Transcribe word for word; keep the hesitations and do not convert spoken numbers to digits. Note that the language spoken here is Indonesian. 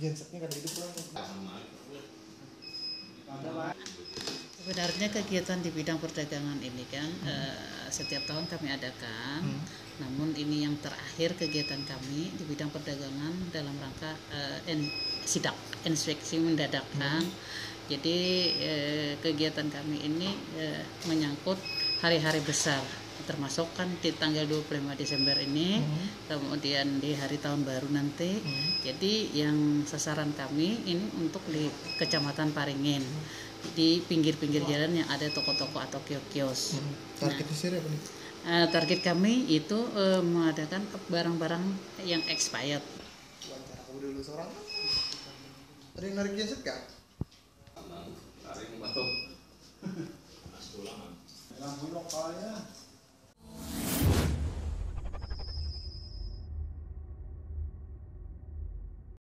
gensetnya kada hidup lah. Sebenarnya kegiatan di bidang perdagangan ini kan hmm. uh, setiap tahun kami adakan, hmm. namun ini yang terakhir kegiatan kami di bidang perdagangan dalam rangka uh, en, sidak inspeksi mendadak kan. Hmm. Jadi uh, kegiatan kami ini uh, menyangkut hari-hari besar, termasuk kan di tanggal dua puluh lima Desember ini, hmm. kemudian di hari tahun baru nanti. Hmm. Jadi yang sasaran kami ini untuk di Kecamatan Paringin. Di pinggir-pinggir jalan yang ada toko-toko atau kios-kios. Hmm. Targetnya sih apa nih? Uh, target kami itu uh, mengadakan barang-barang yang expired. Wawancara aku dulu seorang. Ada yang narik genset kah? Tarik batu. Mas tulang. Lampu lokalnya.